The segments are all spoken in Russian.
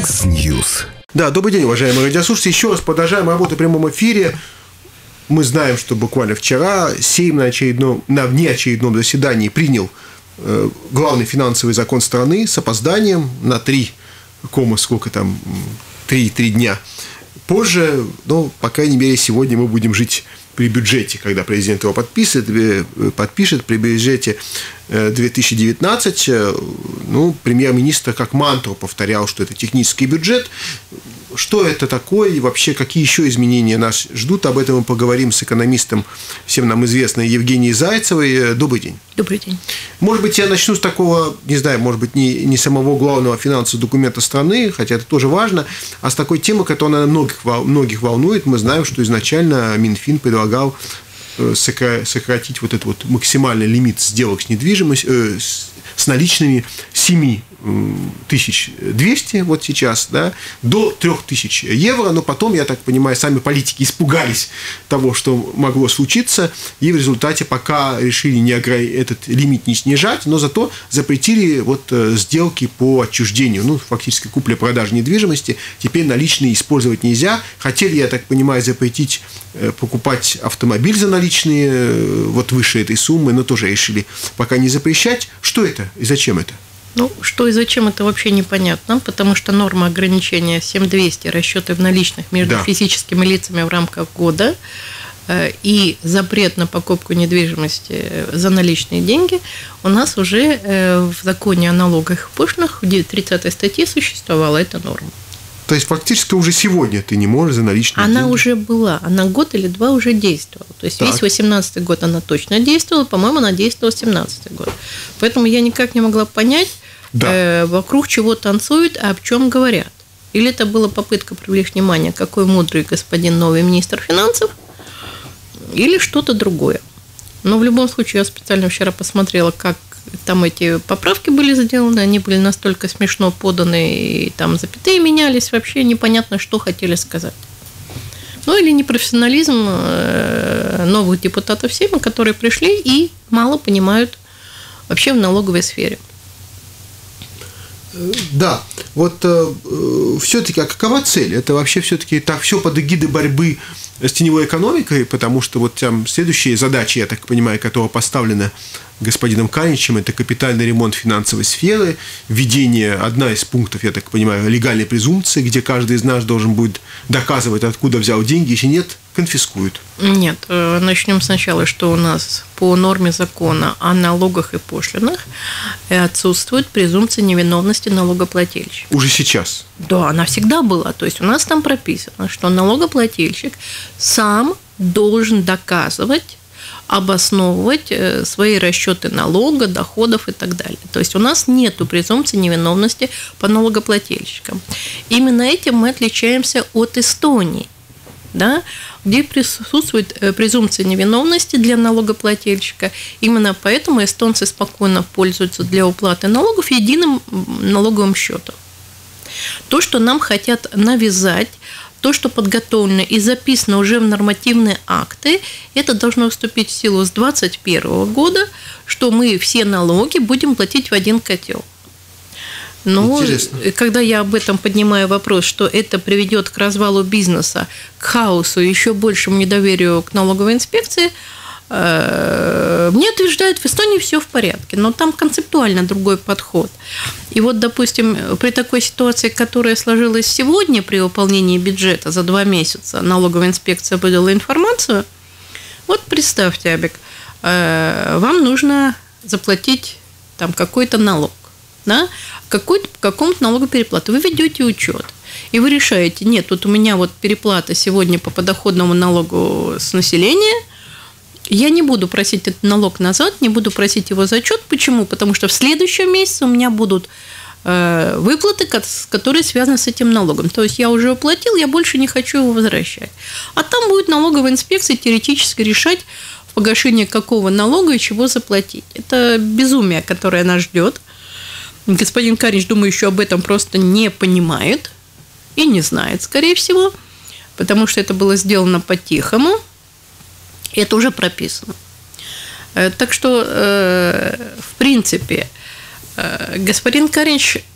Яндекс.Ньюс. Да, добрый день, уважаемые радиослушатели. Еще раз продолжаем работу в прямом эфире. Мы знаем, что буквально вчера Сейм на внеочередном заседании принял главный финансовый закон страны с опозданием на 3 дня. Позже, по крайней мере, сегодня мы будем жить при бюджете, когда президент его подпишет при бюджете 2019. Премьер-министр как мантру повторял, что это технический бюджет. Что это такое и вообще какие еще изменения нас ждут? Об этом мы поговорим с экономистом, всем нам известной Евгенией Зайцевой. Добрый день. Добрый день. Может быть, я начну с такого, не знаю, может быть, не самого главного финансового документа страны, хотя это тоже важно, а с такой темы, которая многих волнует. Мы знаем, что изначально Минфин предлагал сократить вот этот вот максимальный лимит сделок с недвижимостью, с наличными 7200 вот сейчас, да, до 3000 евро, но потом, я так понимаю, сами политики испугались того, что могло случиться, и в результате пока решили этот лимит не снижать, но зато запретили сделки по отчуждению, фактически купля-продажа недвижимости, теперь наличные использовать нельзя. Хотели, я так понимаю, запретить покупать автомобиль за наличные выше этой суммы, но тоже решили пока не запрещать. Что это и зачем это? Что и зачем, это вообще непонятно, потому что норма ограничения 7200 расчеты в наличных между физическими лицами в рамках года и запрет на покупку недвижимости за наличные деньги у нас уже в законе о налогах и пошлинах в 30 статье существовала эта норма. То есть, фактически уже сегодня ты не можешь за наличные деньги? Она уже была, она год или два уже действовала. То есть, весь 18-й год она точно действовала, по-моему, она действовала 17-й год. Поэтому я никак не могла понять, вокруг чего танцуют, а о чем говорят. Или это была попытка привлечь внимание, какой мудрый господин новый министр финансов, или что-то другое. Но в любом случае, я специально вчера посмотрела, как там эти поправки были сделаны, они были настолько смешно поданы, и там запятые менялись, вообще непонятно, что хотели сказать. Или непрофессионализм новых депутатов Сейма, которые пришли и мало понимают вообще в налоговой сфере. Да, все-таки, а какова цель? Это вообще все-таки так все под эгидой борьбы с теневой экономикой, потому что там следующие задачи, я так понимаю, которая поставлена господином Кариничем, это капитальный ремонт финансовой сферы, введение, одна из пунктов, я так понимаю, легальной презумпции, где каждый из нас должен будет доказывать, откуда взял деньги, если нет, конфискуют. Нет, начнем сначала, что у нас по норме закона о налогах и пошлинах отсутствует презумпция невиновности налогоплательщика. Уже сейчас? Да, она всегда была. То есть у нас там прописано, что налогоплательщик сам должен доказывать, обосновывать свои расчеты налога, доходов и так далее. То есть у нас нет презумпции невиновности по налогоплательщикам. Именно этим мы отличаемся от Эстонии, где присутствует презумпция невиновности для налогоплательщика. Именно поэтому эстонцы спокойно пользуются для уплаты налогов единым налоговым счетом. То, что нам хотят навязать, то, что подготовлено и записано уже в нормативные акты, это должно вступить в силу с 2021 года, что мы все налоги будем платить в один котел. Но когда я об этом поднимаю вопрос, что это приведет к развалу бизнеса, к хаосу, еще большему недоверию к налоговой инспекции, мне утверждают, в Эстонии все в порядке, но там концептуально другой подход. И допустим, при такой ситуации, которая сложилась сегодня при выполнении бюджета за 2 месяца, налоговая инспекция выдала информацию. Представьте, Абик, вам нужно заплатить какой-то налог, какому-то налогу переплаты. Вы ведете учет, и вы решаете, нет, у меня переплата сегодня по подоходному налогу с населения, я не буду просить этот налог назад, не буду просить его зачет. Почему? Потому что в следующем месяце у меня будут выплаты, которые связаны с этим налогом. То есть я уже уплатил, я больше не хочу его возвращать. А там будет налоговая инспекция теоретически решать, в погашение какого налога и чего заплатить. Это безумие, которое нас ждет. Господин Каринич, думаю, еще об этом просто не понимает и не знает, скорее всего, потому что это было сделано по-тихому. И это уже прописано. Так что, в принципе, господин Каринич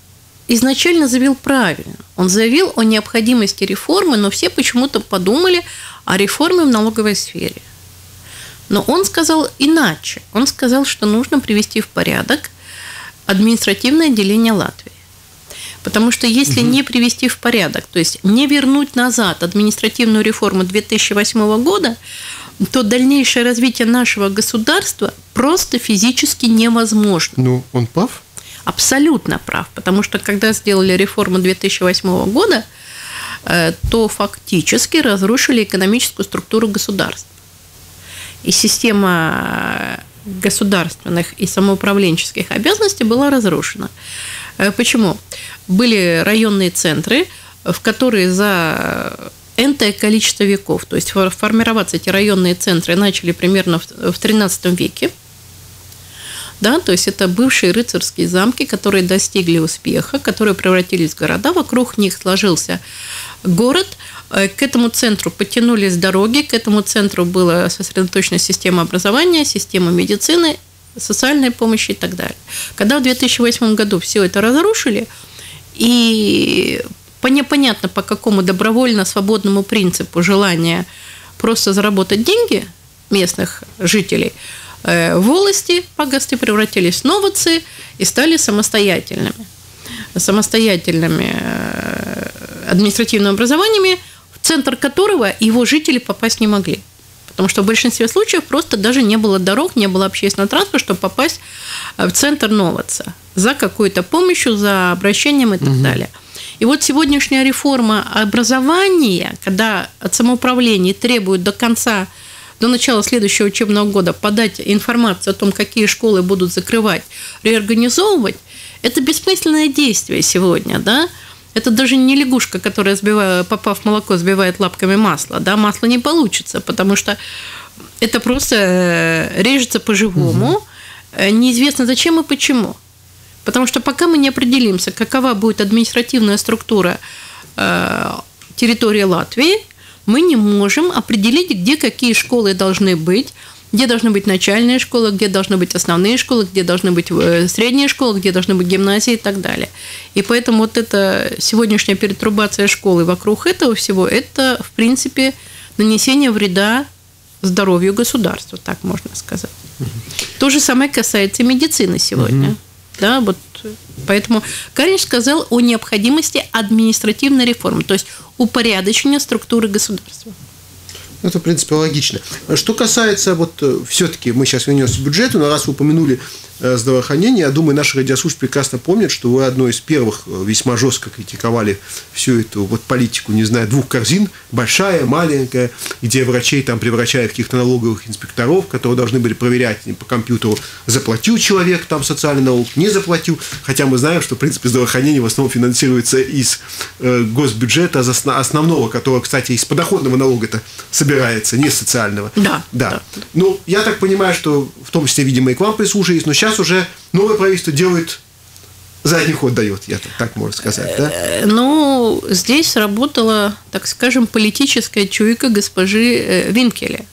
изначально заявил правильно. Он заявил о необходимости реформы, но все почему-то подумали о реформе в налоговой сфере. Но он сказал иначе. Он сказал, что нужно привести в порядок административное деление Латвии. Потому что если не привести в порядок, то есть не вернуть назад административную реформу 2008 года, то дальнейшее развитие нашего государства просто физически невозможно. Ну, он прав? Абсолютно прав. Потому что когда сделали реформу 2008 года, то фактически разрушили экономическую структуру государства. И система государственных и самоуправленческих обязанностей была разрушена. Почему? Были районные центры, в которые за энное количество веков, то есть формироваться эти районные центры начали примерно в XIII веке. Да, то есть это бывшие рыцарские замки, которые достигли успеха, которые превратились в города, вокруг них сложился город, к этому центру подтянулись дороги, к этому центру была сосредоточена система образования, система медицины, социальной помощи и так далее. Когда в 2008 году все это разрушили, и непонятно по какому добровольно-свободному принципу желания просто заработать деньги местных жителей, волости, погосты превратились в новоцы и стали самостоятельными административными образованиями, в центр которого его жители попасть не могли. Потому что в большинстве случаев просто даже не было дорог, не было общественного транспорта, чтобы попасть в центр Новоца за какой-то помощью, за обращением и так далее. И вот сегодняшняя реформа образования, когда от самоуправления требуют до начала следующего учебного года подать информацию о том, какие школы будут закрывать, реорганизовывать, это бессмысленное действие сегодня, да? Это даже не лягушка, которая, попав в молоко, сбивает лапками масло, да? Масло не получится, потому что это просто режется по-живому, неизвестно зачем и почему. Потому что пока мы не определимся, какова будет административная структура территории Латвии, мы не можем определить, где какие школы должны быть, где должны быть начальные школы, где должны быть основные школы, где должны быть средние школы, где должны быть гимназии и так далее. И поэтому вот эта сегодняшняя перетрубация школы вокруг этого всего, это, в принципе, нанесение вреда здоровью государства, так можно сказать. То же самое касается медицины сегодня. Да, вот, поэтому Кариньш сказал о необходимости административной реформы, то есть упорядочения структуры государства. Это, в принципе, логично. Что касается, вот все-таки мы сейчас вернемся к бюджету, но раз вы упомянули здравоохранение, я думаю, наши радиослушатели прекрасно помнят, что вы одной из первых весьма жестко критиковали всю эту вот политику, не знаю, двух корзин, большая, маленькая, где врачей там превращают в каких-то налоговых инспекторов, которые должны были проверять по компьютеру, заплатил человек там социальный налог, не заплатил, хотя мы знаем, что, в принципе, здравоохранение в основном финансируется из госбюджета основного, который, кстати, из подоходного налога-то собирается, не социального. Да. Ну, я так понимаю, что в том числе, видимо, и к вам прислушались, но сейчас уже новое правительство делает, задний ход дает, я так можно сказать, да? Ну, здесь сработала, так скажем, политическая чуйка госпожи Винкеля.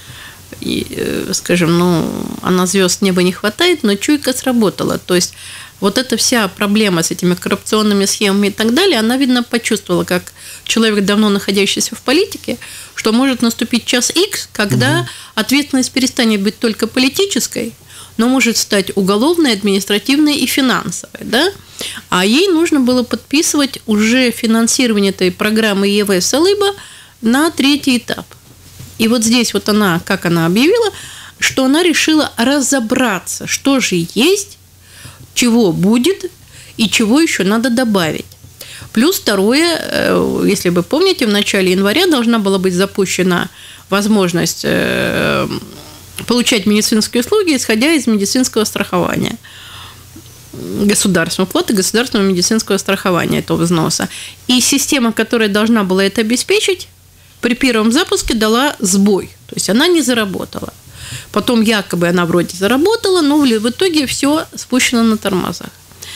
И, скажем, она звезд неба не хватает, но чуйка сработала. То есть вот эта вся проблема с этими коррупционными схемами и так далее, она, видно, почувствовала, как человек, давно находящийся в политике, что может наступить час X, когда ответственность перестанет быть только политической, но может стать уголовной, административной и финансовой. Да? А ей нужно было подписывать уже финансирование этой программы ЕВС-Алыба на 3-й этап. И вот здесь вот она, как она объявила, что она решила разобраться, что же есть, чего будет и чего еще надо добавить. Плюс второе, если вы помните, в начале января должна была быть запущена возможность получать медицинские услуги, исходя из медицинского страхования. Государственного платы государственного медицинского страхования этого взноса. И система, которая должна была это обеспечить, при первом запуске дала сбой. То есть она не заработала. Потом якобы она вроде заработала, но в итоге все спущено на тормозах.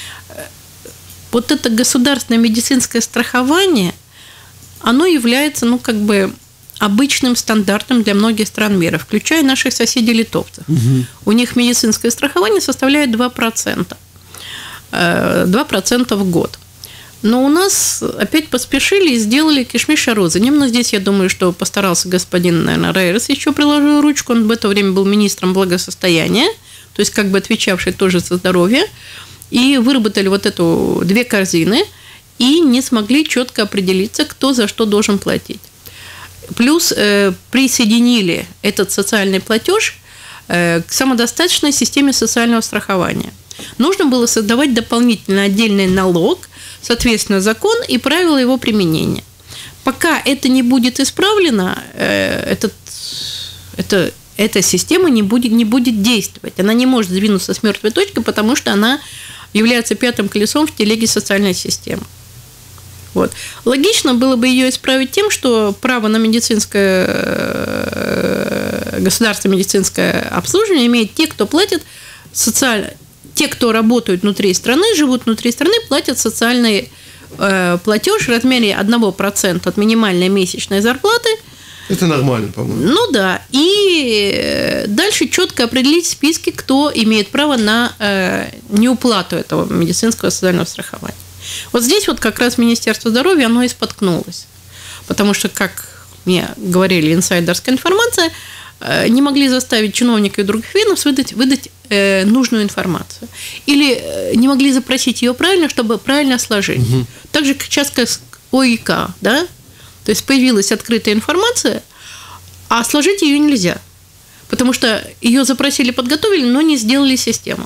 Вот это государственное медицинское страхование, оно является, обычным стандартом для многих стран мира, включая наших соседей литовцев. У них медицинское страхование составляет 2%. 2% в год. Но у нас опять поспешили и сделали кишмиш-розанем. Но здесь, я думаю, что постарался господин, наверное, Рейерс, еще приложил ручку. Он в это время был министром благосостояния, то есть как бы отвечавший тоже за здоровье. И выработали вот эту 2 корзины и не смогли четко определиться, кто за что должен платить. Плюс присоединили этот социальный платеж к самодостаточной системе социального страхования. Нужно было создавать дополнительно отдельный налог, соответственно, закон и правила его применения. Пока это не будет исправлено, эта система не будет действовать. Она не может сдвинуться с мертвой точки, потому что она является 5-м колесом в телеге социальной системы. Вот. Логично было бы ее исправить тем, что право на государственное медицинское обслуживание имеют те, кто платит те, кто работают внутри страны, живут внутри страны, платят социальный платеж в размере 1% от минимальной месячной зарплаты. Это нормально, по-моему. Ну да. И дальше четко определить списки, кто имеет право на неуплату этого медицинского социального страхования. Вот здесь вот как раз Министерство здоровья, оно и споткнулось. Потому что, как мне говорили, инсайдерская информация, не могли заставить чиновников и других ведомств выдать нужную информацию. Или не могли запросить ее правильно, чтобы правильно сложить. Угу. Так же, сейчас как с ОИК, да? То есть появилась открытая информация, а сложить ее нельзя. Потому что ее запросили, подготовили, но не сделали систему.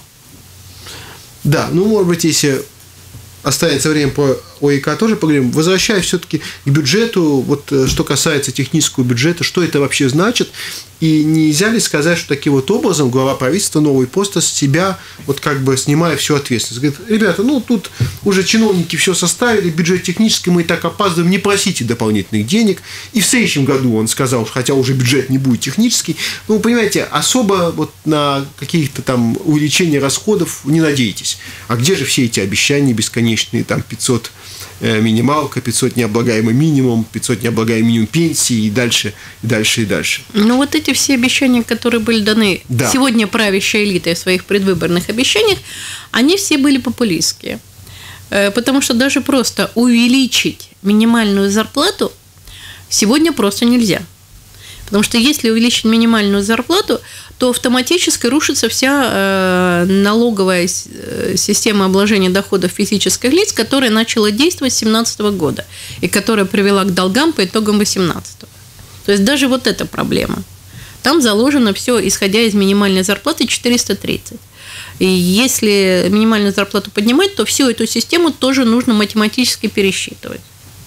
Да, ну, может быть, если останется время по ОИК тоже поговорим. Возвращаясь все-таки к бюджету, вот что касается технического бюджета, что это вообще значит, и нельзя ли сказать, что таким вот образом глава правительства, новый пост, с себя вот как бы снимая всю ответственность. Говорит, ребята, ну тут уже чиновники все составили, бюджет технический, мы и так опаздываем, не просите дополнительных денег. И в следующем году он сказал, хотя уже бюджет не будет технический, ну, вы понимаете, особо вот на каких-то там увеличения расходов не надейтесь. А где же все эти обещания бесконечные, там 500 минималка, 500 необлагаемый минимум, 500 необлагаемый минимум пенсии и дальше, и дальше, и дальше. Ну, вот эти все обещания, которые были даны сегодня правящей элитой в своих предвыборных обещаниях, они все были популистские. Потому что даже просто увеличить минимальную зарплату сегодня просто нельзя. Потому что если увеличить минимальную зарплату, то автоматически рушится вся налоговая система обложения доходов физических лиц, которая начала действовать с 2017 года и которая привела к долгам по итогам 2018. То есть даже вот эта проблема. Там заложено все, исходя из минимальной зарплаты 430. И если минимальную зарплату поднимать, то всю эту систему тоже нужно математически пересчитывать.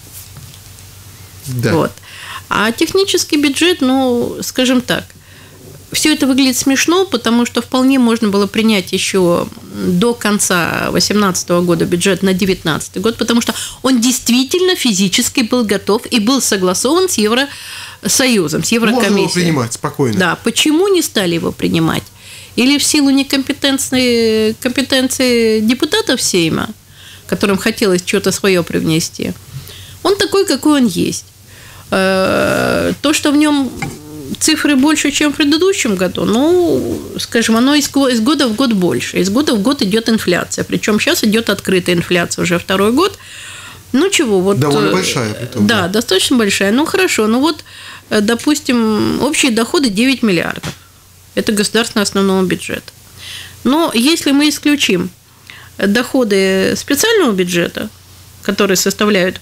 Да. Вот. А технический бюджет, ну, скажем так, все это выглядит смешно, потому что вполне можно было принять еще до конца 2018 года бюджет на 2019 год, потому что он действительно физически был готов и был согласован с Евросоюзом, с Еврокомиссией. Можно его принимать спокойно. Да, почему не стали его принимать? Или в силу некомпетенции депутатов Сейма, которым хотелось что-то свое привнести? Он такой, какой он есть. То, что в нем цифры больше, чем в предыдущем году, ну, скажем, оно из года в год больше. Из года в год идет инфляция. Причем сейчас идет открытая инфляция уже второй год. Ну, чего, вот... Довольно большая. Притом, да, достаточно большая. Ну, хорошо. Ну, вот, допустим, общие доходы 9 миллиардов. Это государственного основного бюджета. Но если мы исключим доходы специального бюджета, которые составляют...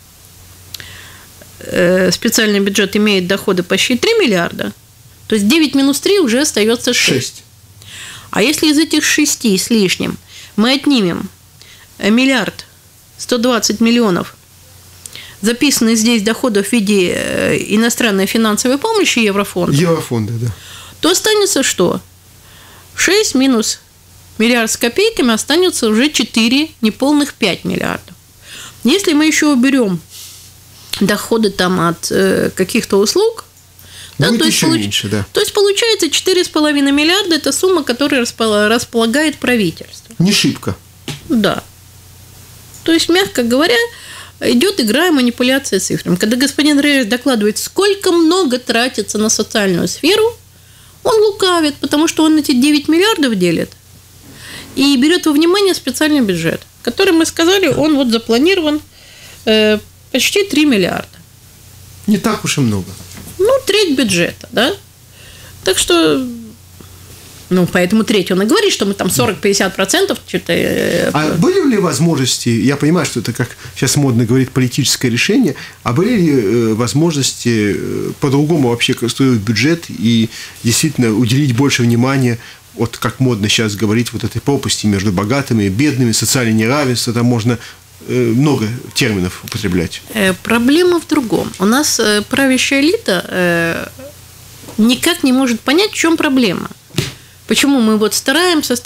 специальный бюджет имеет доходы почти 3 миллиарда, то есть 9 минус 3 уже остается 6. А если из этих 6 с лишним мы отнимем 1 120 миллионов записанных здесь доходов в виде иностранной финансовой помощи Еврофонда, да. То останется что? 6 минус миллиард с копейками останется уже 4, неполных 5 миллиардов. Если мы еще уберем доходы там от каких-то услуг, да, то есть меньше, да. То есть получается 4,5 миллиарда – это сумма, которой располагает правительство. Не шибко. Да. То есть, мягко говоря, идет игра и манипуляция цифрами. Когда господин Рейерс докладывает, сколько много тратится на социальную сферу, он лукавит, потому что он эти 9 миллиардов делит и берет во внимание специальный бюджет, который мы сказали, он вот запланирован почти 3 миллиарда. Не так уж и много. Ну, треть бюджета, да? Так что, ну, поэтому треть он и говорит, что мы там 40-50% что-то... А были ли возможности, я понимаю, что это, как сейчас модно говорить, политическое решение, а были ли возможности по-другому вообще конструировать бюджет и действительно уделить больше внимания, вот как модно сейчас говорить, вот этой пропасти между богатыми и бедными, социальное неравенство, там можно много терминов употреблять. Проблема в другом. У нас правящая элита никак не может понять, в чем проблема. Почему мы вот стараемся,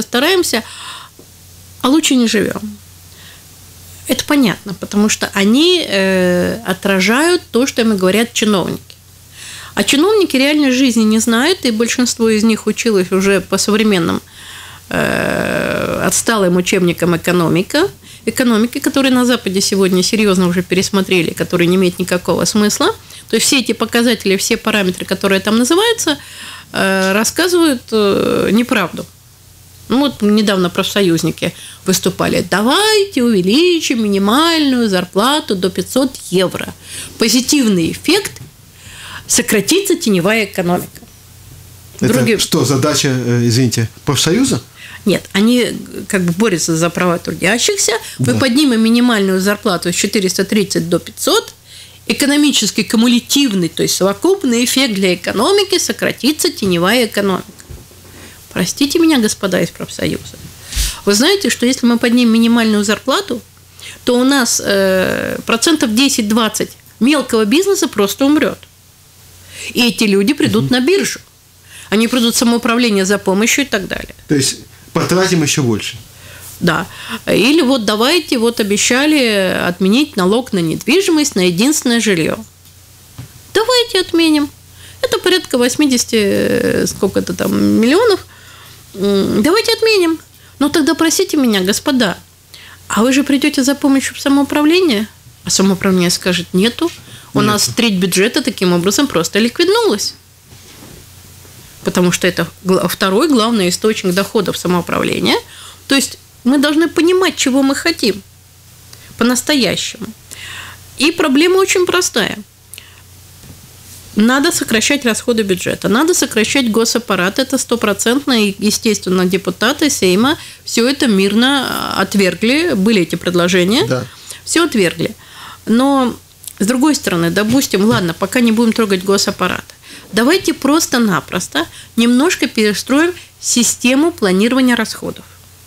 а лучше не живем. Это понятно, потому что они отражают то, что им говорят чиновники. А чиновники реальной жизни не знают, и большинство из них училось уже по современным отсталым учебникам экономики, которые на Западе сегодня серьезно уже пересмотрели, которые не имеют никакого смысла. То есть все эти показатели, все параметры, которые там называются, рассказывают неправду. Ну, вот недавно профсоюзники выступали. Давайте увеличим минимальную зарплату до 500 евро. Позитивный эффект – сократится теневая экономика. Это что, задача, извините, профсоюза? Нет, они как бы борются за права трудящихся. Мы поднимем минимальную зарплату с 430 до 500. Экономический кумулятивный, то есть совокупный эффект для экономики, сократится теневая экономика. Простите меня, господа из профсоюза. Вы знаете, что если мы поднимем минимальную зарплату, то у нас 10-20% мелкого бизнеса просто умрет. И эти люди придут на биржу. Они придут в самоуправление за помощью и так далее. То есть потратим еще больше. Да. Или вот давайте, вот обещали отменить налог на недвижимость на единственное жилье. Давайте отменим. Это порядка 80 сколько-то там миллионов. Давайте отменим. Но тогда просите меня, господа, а вы же придете за помощью в самоуправление? А самоуправление скажет, нету. У нас треть бюджета таким образом просто ликвиднулась. Потому что это второй главный источник доходов самоуправления. То есть мы должны понимать, чего мы хотим по-настоящему. И проблема очень простая. Надо сокращать расходы бюджета, надо сокращать госаппарат, это 100%, и, естественно, депутаты Сейма все это мирно отвергли, были эти предложения, все отвергли. Но, с другой стороны, допустим, ладно, пока не будем трогать госаппарат, давайте просто-напросто немножко перестроим систему планирования расходов.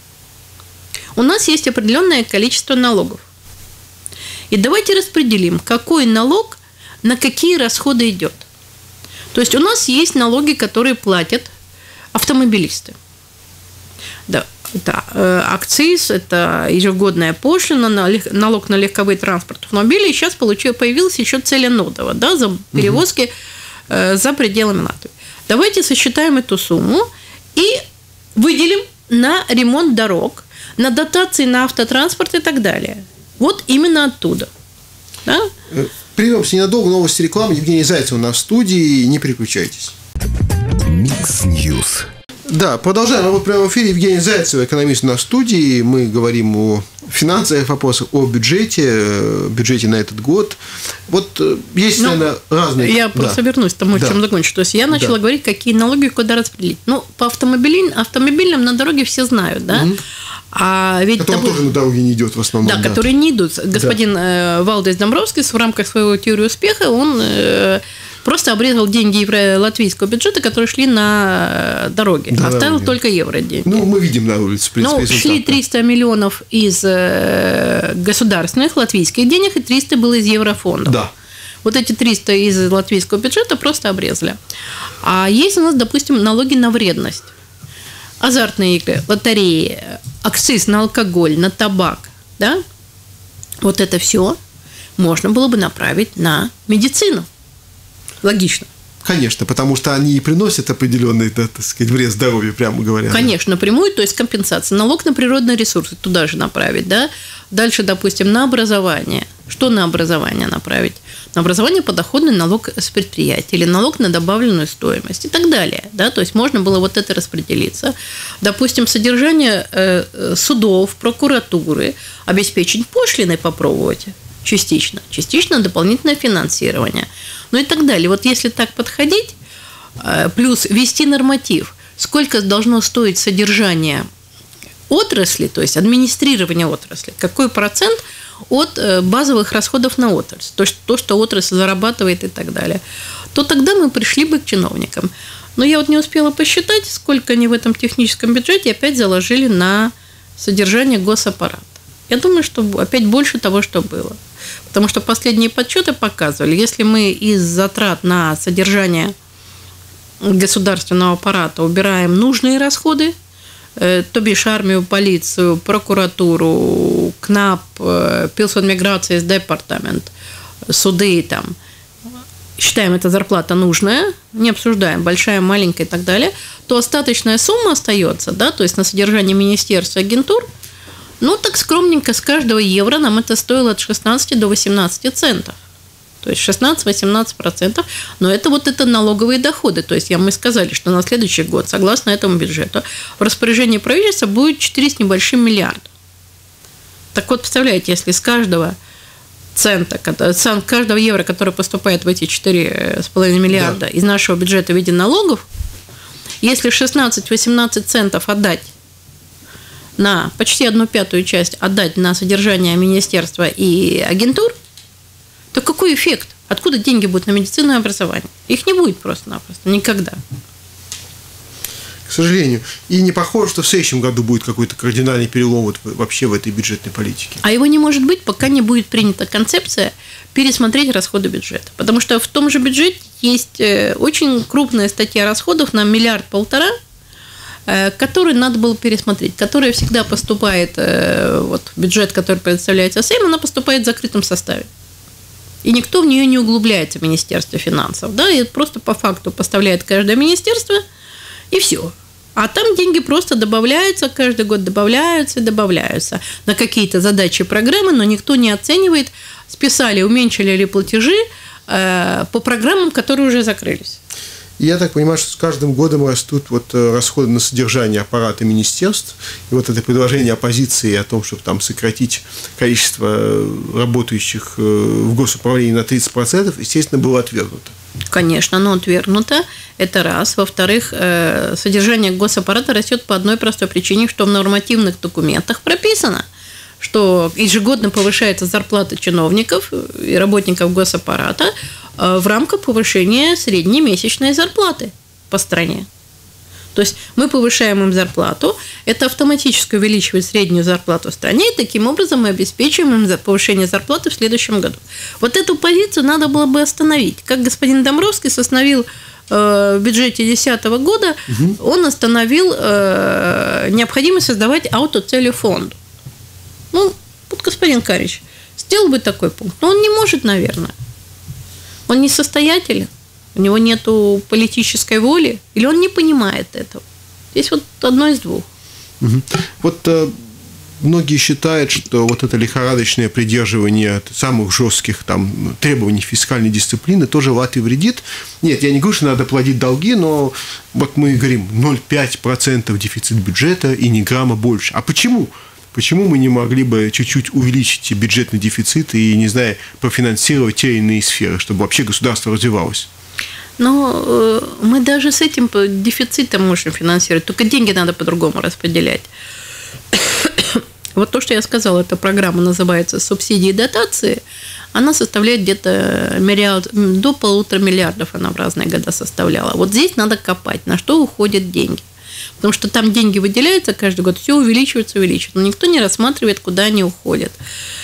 У нас есть определенное количество налогов. И давайте распределим, какой налог на какие расходы идет. То есть у нас есть налоги, которые платят автомобилисты. Да, это акциз, это ежегодная пошлина, налог на легковой транспорт автомобилей. Сейчас появилась еще целенодово, да, за перевозки за пределами Латвии. Давайте сосчитаем эту сумму и выделим на ремонт дорог, на дотации на автотранспорт и так далее. Вот именно оттуда. Да? Прервемся ненадолго, новости рекламы. Евгений Зайцев у нас в студии, не переключайтесь. Микс Ньюс. Да, продолжаем. Мы прямо в эфире. Евгений Зайцев, экономист у нас в студии. Мы говорим о финансовых вопросах, о бюджете на этот год. Вот есть, наверное, разные... Я просто вернусь к тому, чем закончу. То есть я начала говорить, какие налоги куда распределить. Ну, по автомобильным на дороге все знают, да? А ведь который тоже на дороге не идет в основном. Да, которые не идут. Господин Валдис Домбровскис в рамках своего теории успеха, он просто обрезал деньги латвийского бюджета, которые шли на дороги. Оставил только евро деньги. Ну, мы видим на улице, в принципе, результат. Шли 300 миллионов из государственных латвийских денег, и 300 было из еврофондов. Да. Вот эти 300 из латвийского бюджета просто обрезали. А есть у нас, допустим, налоги на вредность. Азартные игры, лотереи, акциз на алкоголь, на табак, да? Вот это все можно было бы направить на медицину. Логично. Конечно, потому что они и приносят определенный, так сказать, вред здоровью, прямо говоря. Конечно, напрямую, то есть компенсация. Налог на природные ресурсы туда же направить, да? Дальше, допустим, на образование. Что на образование направить? На образование подоходный налог с предприятия или налог на добавленную стоимость и так далее. Да? То есть можно было вот это распределиться. Допустим, содержание судов, прокуратуры, обеспечить пошлиной попробовать частично. Частично дополнительное финансирование. Ну и так далее. Вот если так подходить, плюс ввести норматив, сколько должно стоить содержание отрасли, то есть администрирование отрасли, какой процент от базовых расходов на отрасль, то, что отрасль зарабатывает и так далее, то тогда мы пришли бы к чиновникам. Но я вот не успела посчитать, сколько они в этом техническом бюджете опять заложили на содержание госаппарата. Я думаю, что опять больше того, что было. Потому что последние подсчеты показывали, если мы из затрат на содержание государственного аппарата убираем нужные расходы, то бишь армию, полицию, прокуратуру, КНАП, Пилсонмиграцijas департамент, суды там, считаем, это зарплата нужная, не обсуждаем, большая, маленькая и так далее, то остаточная сумма остается, да, то есть на содержание министерств и агентур, ну, так скромненько, с каждого евро нам это стоило от 16 до 18 центов. То есть 16-18%, но это налоговые доходы. То есть мы сказали, что на следующий год, согласно этому бюджету, в распоряжении правительства будет 4 с небольшим миллиарда. Так вот, представляете, если с каждого цента, с каждого евро, который поступает в эти 4,5 миллиарда из нашего бюджета в виде налогов, если 16-18 центов отдать на почти 1/5 часть отдать на содержание министерства и агентур, то какой эффект? Откуда деньги будут на медицину и образование? Их не будет просто-напросто, никогда. К сожалению. И не похоже, что в следующем году будет какой-то кардинальный перелом вообще в этой бюджетной политике. А его не может быть, пока не будет принята концепция пересмотреть расходы бюджета. Потому что в том же бюджете есть очень крупная статья расходов на 1,5 миллиарда, который надо было пересмотреть, которая всегда поступает, бюджет, который предоставляется Сейму, она поступает в закрытом составе. И никто в нее не углубляется в Министерство финансов. Да, и просто по факту поставляет каждое министерство, и все. А там деньги просто добавляются, каждый год добавляются и добавляются на какие-то задачи программы, но никто не оценивает, списали, уменьшили ли платежи по программам, которые уже закрылись. Я так понимаю, что с каждым годом растут расходы на содержание аппарата министерств. И это предложение оппозиции о том, чтобы там сократить количество работающих в госуправлении на 30%, естественно, было отвергнуто. Конечно, оно отвергнуто. Это раз. Во-вторых, содержание госаппарата растет по одной простой причине, что в нормативных документах прописано, что ежегодно повышается зарплата чиновников и работников госаппарата в рамках повышения средней месячной зарплаты по стране. То есть мы повышаем им зарплату, это автоматически увеличивает среднюю зарплату в стране, и таким образом мы обеспечиваем им повышение зарплаты в следующем году. Вот эту позицию надо было бы остановить. Как господин Домбровский остановил в бюджете 2010 года, он остановил необходимость создавать аутоцелью фонду. Господин Карич сделал бы такой пункт, но он не может, наверное. Он несостоятелен, у него нет политической воли, или он не понимает этого. Здесь одно из двух. Многие считают, что это лихорадочное придерживание самых жестких требований фискальной дисциплины тоже Латвии вредит. Нет, я не говорю, что надо платить долги, но мы говорим 0,5% дефицит бюджета и ни грамма больше. А почему? Почему мы не могли бы чуть-чуть увеличить бюджетный дефицит и, не знаю, профинансировать те или иные сферы, чтобы вообще государство развивалось? Но мы даже с этим дефицитом можем финансировать, только деньги надо по-другому распределять. Вот то, что я сказала, эта программа называется «Субсидии и дотации», она составляет где-то до 1,5 миллиарда, она в разные года составляла. Вот здесь надо копать, на что уходят деньги. Потому что там деньги выделяются каждый год, все увеличивается, но никто не рассматривает, куда они уходят.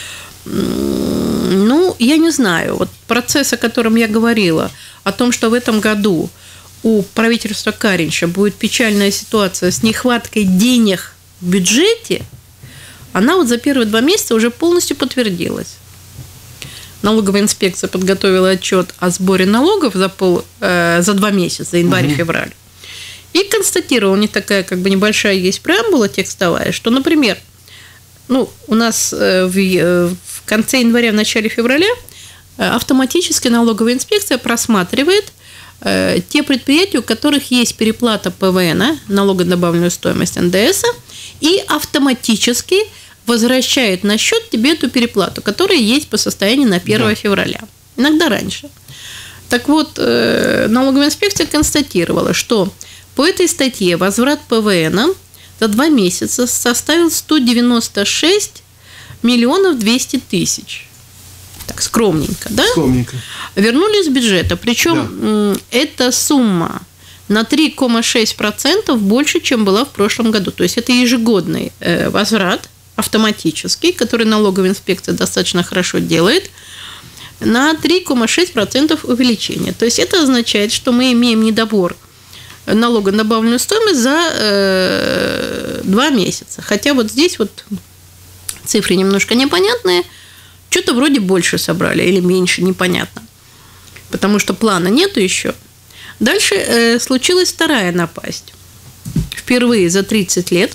Я не знаю. Процесс, о котором я говорила, о том, что в этом году у правительства Каринша будет печальная ситуация с нехваткой денег в бюджете, она за первые 2 месяца уже полностью подтвердилась. Налоговая инспекция подготовила отчет о сборе налогов за 2 месяца, за январь и февраль. И констатировал, у них такая небольшая есть преамбула текстовая, что, например, у нас в конце января, в начале февраля автоматически налоговая инспекция просматривает те предприятия, у которых есть переплата ПВН, налога на добавленную стоимость, НДС, и автоматически возвращает на счет тебе эту переплату, которая есть по состоянию на 1 февраля. Иногда раньше. Так вот, налоговая инспекция констатировала, что по этой статье возврат ПВН за 2 месяца составил 196 миллионов 200 тысяч. Так, скромненько, да? Скромненько. Вернули из бюджета. Причем эта сумма на 3,6% больше, чем была в прошлом году. То есть это ежегодный возврат автоматический, который налоговая инспекция достаточно хорошо делает, на 3,6% увеличения. То есть это означает, что мы имеем недобор налога на добавленную стоимость за 2 месяца. Хотя вот здесь вот цифры немножко непонятные. Что-то вроде больше собрали или меньше, непонятно. Потому что плана нету еще. Дальше случилась вторая напасть. Впервые за 30 лет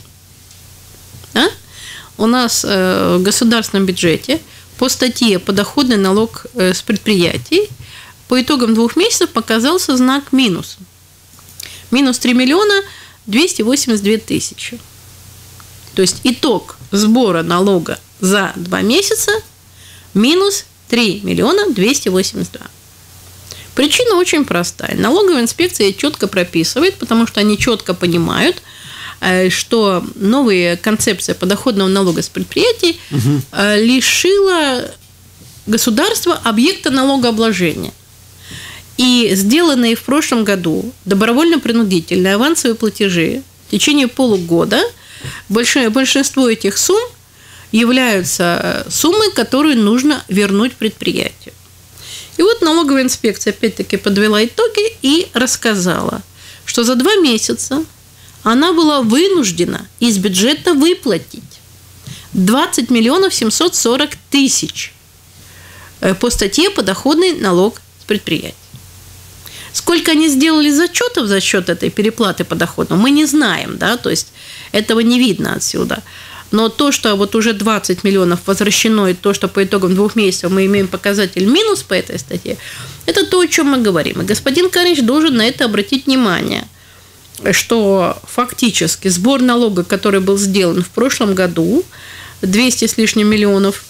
у нас в государственном бюджете по статье «Подоходный налог с предприятий» по итогам 2 месяцев показался знак минус. Минус 3 миллиона 282 тысячи. То есть итог сбора налога за 2 месяца минус 3 миллиона 282. Причина очень простая. Налоговая инспекция четко прописывает, потому что они четко понимают, что новая концепция подоходного налога с предприятий лишила государства объекта налогообложения. И сделанные в прошлом году добровольно-принудительные авансовые платежи в течение полугода, большинство этих сумм являются суммой, которую нужно вернуть предприятию. И вот налоговая инспекция опять-таки подвела итоги и рассказала, что за 2 месяца она была вынуждена из бюджета выплатить 20 миллионов 740 тысяч по статье «Подоходный налог с предприятий». Сколько они сделали зачетов за счет этой переплаты подоходного, мы не знаем, да, то есть этого не видно отсюда. Но то, что вот уже 20 миллионов возвращено, и то, что по итогам 2 месяцев мы имеем показатель минус по этой статье, это то, о чем мы говорим. И господин Каринч должен на это обратить внимание, что фактически сбор налога, который был сделан в прошлом году, 200 с лишним миллионов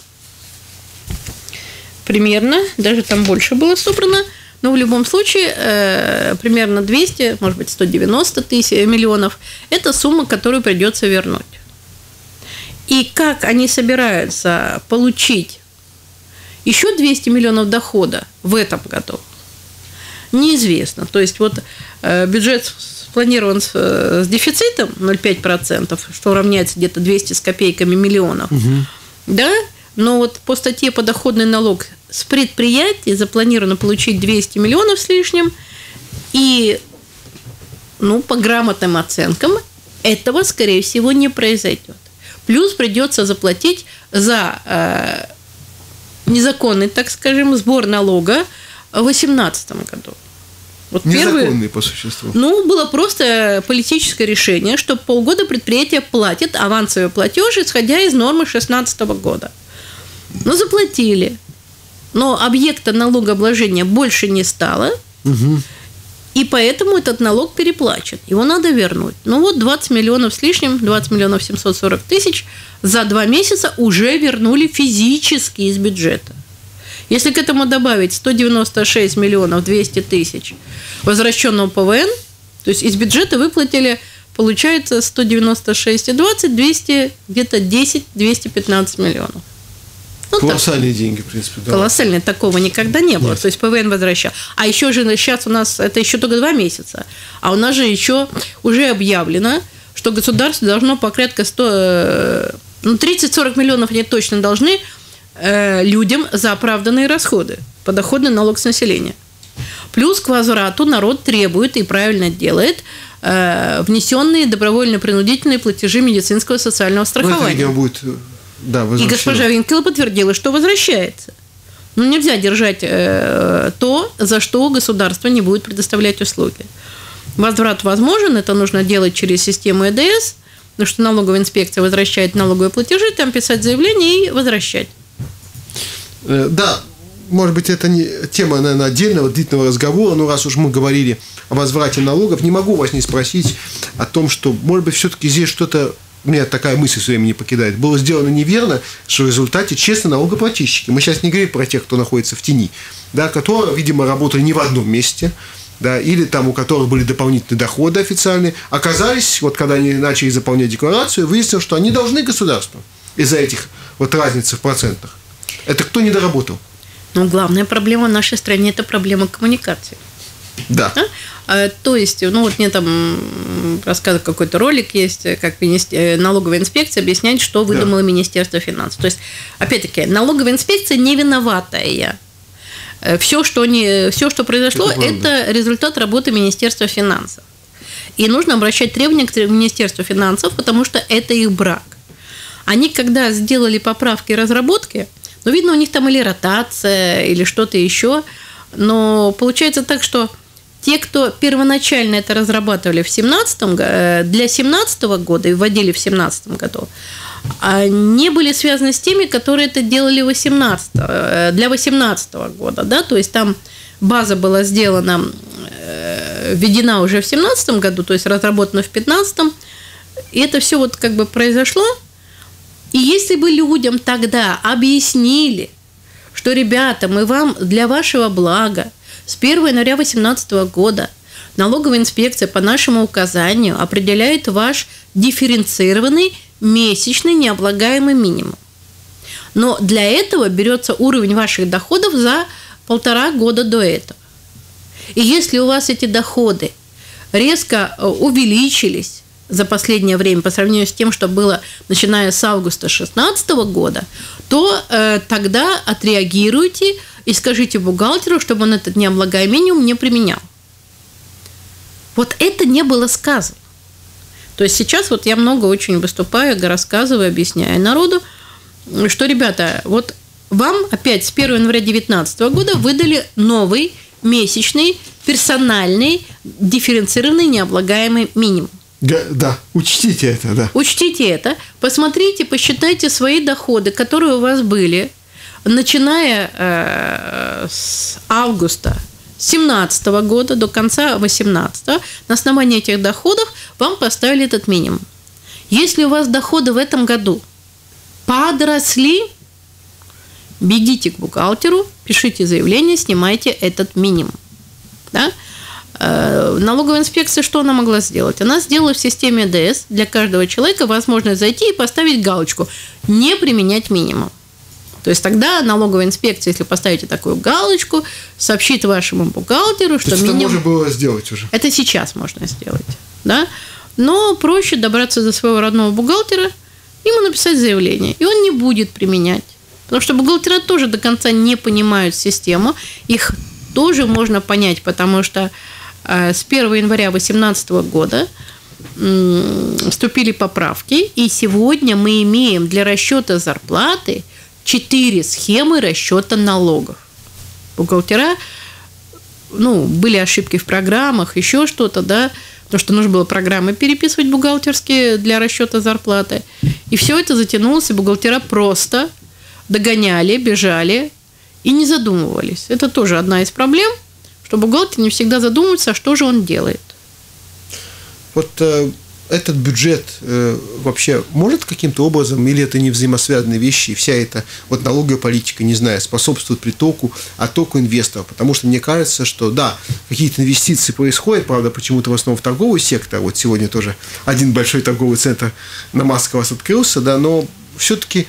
примерно, даже там больше было собрано, но в любом случае примерно 200, может быть, 190 миллионов – это сумма, которую придется вернуть. И как они собираются получить еще 200 миллионов дохода в этом году, неизвестно. То есть вот бюджет спланирован с дефицитом 0,5%, что равняется где-то 200 с копейками миллионов, да? Но вот по статье «Подоходный налог с предприятий» запланировано получить 200 миллионов с лишним, и по грамотным оценкам этого, скорее всего, не произойдет. Плюс придется заплатить за незаконный, так скажем, сбор налога в 2018 году. Вот незаконный по существу. Было просто политическое решение, что полгода предприятие платит авансовые платежи, исходя из нормы 2016 года. Заплатили. Но объекта налогообложения больше не стало, и поэтому этот налог переплачен. Его надо вернуть. 20 миллионов с лишним, 20 миллионов 740 тысяч за 2 месяца уже вернули физически из бюджета. Если к этому добавить 196 миллионов 200 тысяч возвращенного ПВН, то есть из бюджета выплатили, получается, 196 и 20, 200, где-то 10-215 миллионов. Колоссальные деньги, в принципе. Да. Колоссальные, такого никогда не было. Нет. То есть ПВН возвращал. А еще же сейчас у нас, это еще только 2 месяца, а у нас же еще уже объявлено, что государство должно порядка 30-40 миллионов они точно должны людям за оправданные расходы, подоходный налог с населения. Плюс к возврату народ требует и правильно делает внесенные добровольно-принудительные платежи медицинского социального страхования. Будет, и госпожа Винкела подтвердила, что возвращается. Нельзя держать то, за что государство не будет предоставлять услуги. Возврат возможен, это нужно делать через систему ЭДС, потому что налоговая инспекция возвращает налоговые платежи, там писать заявление и возвращать. Да, может быть, это не тема, наверное, отдельного длительного разговора, но раз уж мы говорили о возврате налогов, не могу вас не спросить о том, что, может быть, все-таки здесь что-то, меня такая мысль все время не покидает, было сделано неверно, что в результате честно налогоплательщики, мы сейчас не говорим про тех, кто находится в тени, да, которые, видимо, работали не в одном месте, да, или там у которых были дополнительные доходы официальные, оказались, вот когда они начали заполнять декларацию, выяснилось, что они должны государству из-за этих вот разницы в процентах. Это кто не доработал? Но главная проблема в нашей стране – это проблема коммуникации. Да. То есть, ну вот мне там рассказывает какой-то ролик есть, как налоговая инспекция объясняет, что выдумало Министерство финансов. То есть, опять-таки, налоговая инспекция не виноватая. Все, что произошло, это результат работы Министерства финансов. И нужно обращать требования к Министерству финансов, потому что это их брак. Они, когда сделали поправки и разработки, ну, видно, у них там или ротация, или что-то еще, но получается так, что те, кто первоначально это разрабатывали для 2017 года и вводили в 2017 году, не были связаны с теми, которые это делали для 2018 года. Да? То есть там база была сделана, введена уже в 2017 году, то есть разработана в 2015, и это все вот как бы произошло. И если бы людям тогда объяснили, что, ребята, мы вам для вашего блага с 1 января 2018 года налоговая инспекция по нашему указанию определяет ваш дифференцированный месячный необлагаемый минимум. Но для этого берется уровень ваших доходов за 1,5 года до этого. И если у вас эти доходы резко увеличились за последнее время по сравнению с тем, что было начиная с августа 2016 года, то тогда отреагируйте и скажите бухгалтеру, чтобы он этот необлагаемый минимум не применял. Вот это не было сказано. То есть сейчас вот я много очень выступаю, рассказываю, объясняю народу, что, ребята, вот вам опять с 1 января 2019 года выдали новый месячный персональный дифференцированный необлагаемый минимум. Да, учтите это, да. Учтите это, посмотрите, посчитайте свои доходы, которые у вас были, начиная с августа 2017 года до конца 2018. На основании этих доходов вам поставили этот минимум. Если у вас доходы в этом году подросли, бегите к бухгалтеру, пишите заявление, снимайте этот минимум. Да? Налоговая инспекция, что она могла сделать? Она сделала в системе ДС для каждого человека возможность зайти и поставить галочку «Не применять минимум». То есть тогда налоговая инспекция, если поставите такую галочку, сообщит вашему бухгалтеру, что минимум... Это можно было сделать уже. Это сейчас можно сделать. Да? Но проще добраться до своего родного бухгалтера, ему написать заявление, и он не будет применять. Потому что бухгалтера тоже до конца не понимают систему. Их тоже можно понять, потому что с 1 января 2018 года вступили поправки, и сегодня мы имеем для расчета зарплаты 4 схемы расчета налогов. Бухгалтера, были ошибки в программах, еще что-то, да, потому что нужно было программы переписывать бухгалтерские для расчета зарплаты. И все это затянулось, и бухгалтера просто догоняли, бежали и не задумывались. Это тоже одна из проблем, что бухгалтер не всегда задумывается, а что же он делает. Вот этот бюджет вообще может каким-то образом, или это не взаимосвязанные вещи, и вся эта вот налоговая политика, не знаю, способствует оттоку инвесторов? Потому что мне кажется, что да, какие-то инвестиции происходят, правда, почему-то в основном в торговый сектор. Вот сегодня тоже один большой торговый центр на Маска у вас открылся, да, но все-таки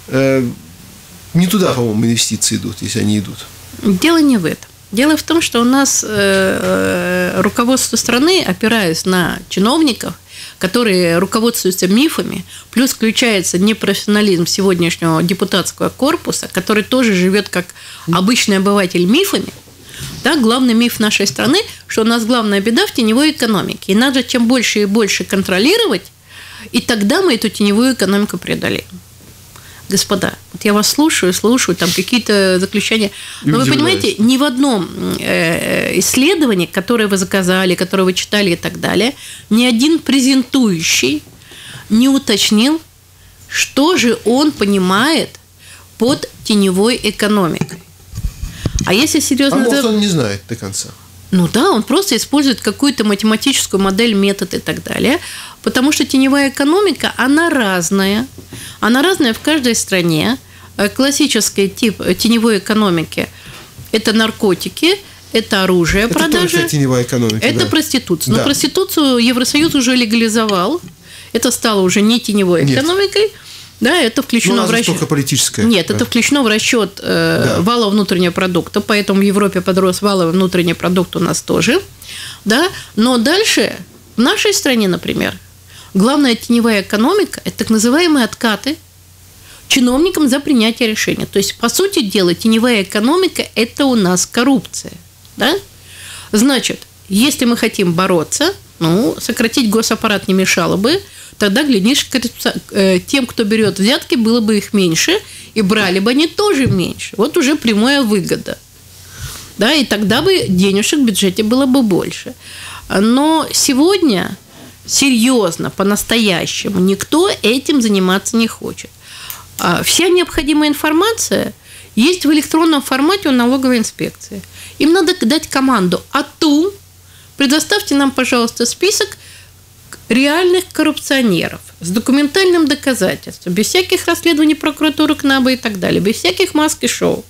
не туда, по-моему, инвестиции идут, если они идут. Дело не в этом. Дело в том, что у нас руководство страны, опираясь на чиновников, которые руководствуются мифами, плюс включается непрофессионализм сегодняшнего депутатского корпуса, который тоже живет как обычный обыватель мифами. Да, главный миф нашей страны, что у нас главная беда в теневой экономике. И надо чем больше и больше контролировать, и тогда мы эту теневую экономику преодолеем. Господа, вот я вас слушаю, там какие-то заключения. Но вы понимаете, ни в одном исследовании, которое вы заказали, которое вы читали и так далее, ни один презентующий не уточнил, что же он понимает под теневой экономикой. А если серьезно... может, он не знает до конца. Ну да, он просто использует какую-то математическую модель, метод и так далее, потому что теневая экономика, она разная в каждой стране. Классический тип теневой экономики – это наркотики, это оружие, это продажи. Это теневая экономика. Это проституция. Но проституцию Евросоюз уже легализовал. Это стало уже не теневой экономикой. Да, это включено в расчет. Только политическое. Нет, это включено в расчет валового внутреннего продукта, поэтому в Европе подрос валовый внутренний продукт у нас тоже. Да? Но дальше в нашей стране, например, главная теневая экономика – это так называемые откаты чиновникам за принятие решения. То есть, по сути дела, теневая экономика – это у нас коррупция. Да? Значит, если мы хотим бороться, сократить госаппарат не мешало бы, тогда, глядишь, тем, кто берет взятки, было бы их меньше, и брали бы они тоже меньше. Вот уже прямая выгода. Да, и тогда бы денежек в бюджете было бы больше. Но сегодня серьезно, по-настоящему, никто этим заниматься не хочет. Вся необходимая информация есть в электронном формате у налоговой инспекции. Им надо дать команду «АТУ», предоставьте нам, пожалуйста, список реальных коррупционеров с документальным доказательством, без всяких расследований прокуратуры КНАБа и так далее, без всяких масок и шоу.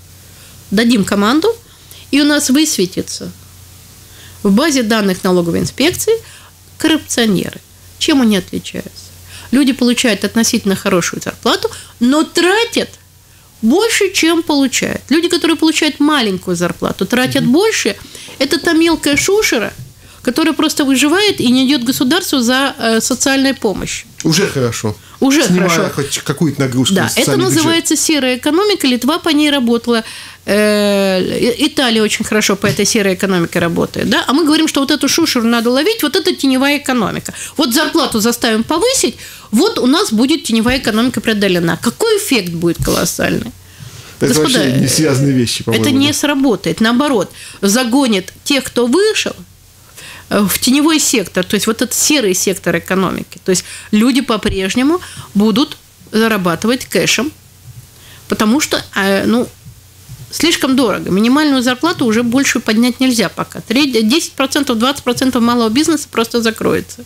Дадим команду, и у нас высветится в базе данных налоговой инспекции коррупционеры. Чем они отличаются? Люди получают относительно хорошую зарплату, но тратят больше, чем получают. Люди, которые получают маленькую зарплату, тратят больше. Это та мелкая шушера, которая просто выживает и не идет государству за социальной помощью. Уже хорошо. Уже снимая хорошо. Хоть какую-то нагрузку. Да, это называется серая экономика. Литва по ней работала. Италия очень хорошо по этой серой экономике работает. Да? А мы говорим, что вот эту шушеру надо ловить, вот это теневая экономика. Вот зарплату заставим повысить, вот у нас будет теневая экономика преодолена. Какой эффект будет колоссальный? Это Господа, вообще не связанные вещи, по-моему. Это не сработает. Наоборот, загонит тех, кто вышел, в теневой сектор, то есть вот этот серый сектор экономики. То есть люди по-прежнему будут зарабатывать кэшем, потому что слишком дорого. Минимальную зарплату уже больше поднять нельзя пока. 10%, 20% малого бизнеса просто закроется.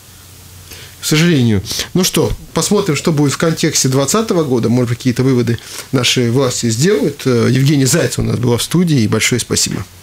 К сожалению. Ну что, посмотрим, что будет в контексте 2020 года. Может быть, какие-то выводы наши власти сделают. Евгений Зайцев у нас была в студии. И большое спасибо.